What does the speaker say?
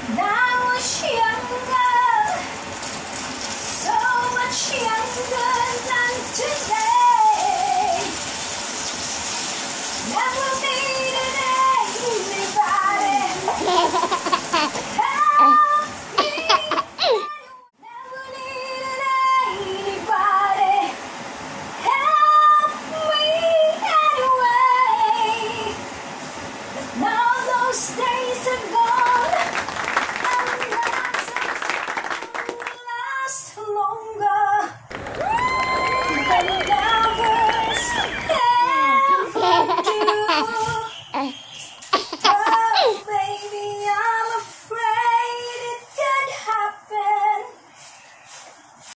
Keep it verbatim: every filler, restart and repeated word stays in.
I was younger, so much younger than today. Never needed anybody. Help me. Never needed anybody. Help me anyway. Now those days are gone, and last longer than that.